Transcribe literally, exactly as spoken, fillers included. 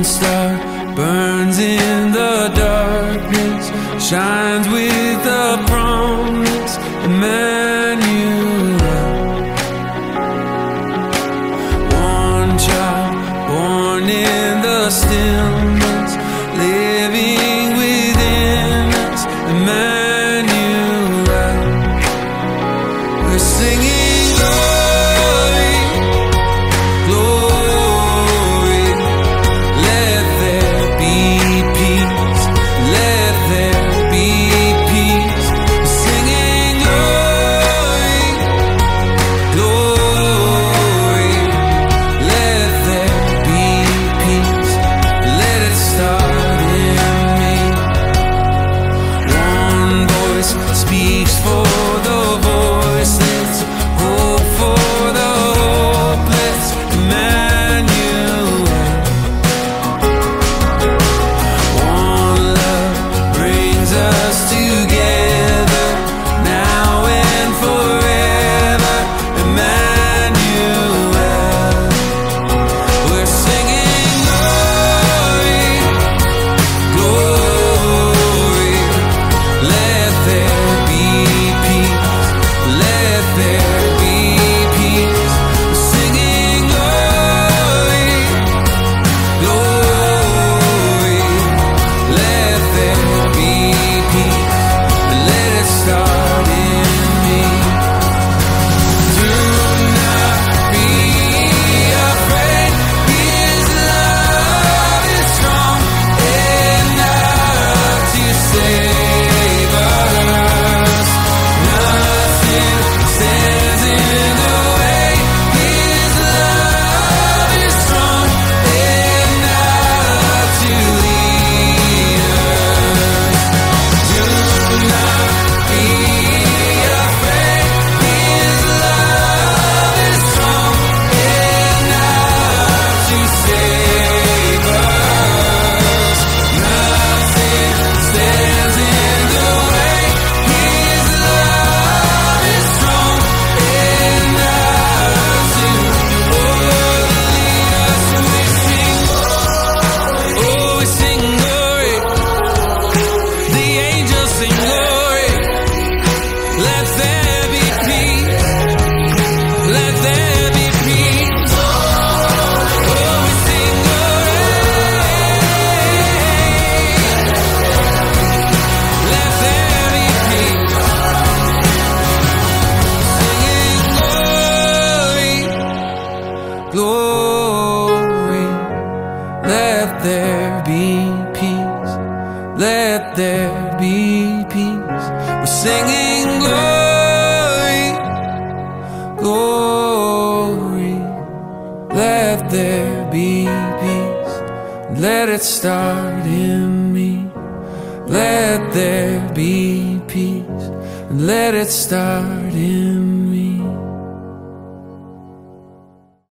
One star burns in the darkness, shines with the promise, Emmanuel. One child born in the stillness, living within us, Emmanuel. We're singing glory, glory. Let there be peace, let there be peace. We're singing glory, glory. Let there be peace, let it start in me. One voice speaks for the voiceless, hope for the hopeless, Emmanuel. One love brings us together, now and forever, Emmanuel. We're singing glory, glory. Let there be peace, let there be peace. We're singing glory, glory. Let there be peace, let it start in me. Do not be afraid, His love is strong enough to save us. Nothing stands in the way. His love is strong enough to lead us. Do not be afraid. His love is strong enough to save us. Nothing stands in the way. His love is strong enough to lead us. And we sing, oh, we sing glory. The angels sing glory. Let there be peace, let there be peace. Oh, we sing glory. Let there be peace. Singing glory, glory. Let there be peace, let there be peace. We're singing glory, glory. Let there be peace, let it start in me. Let there be peace, let it start in me.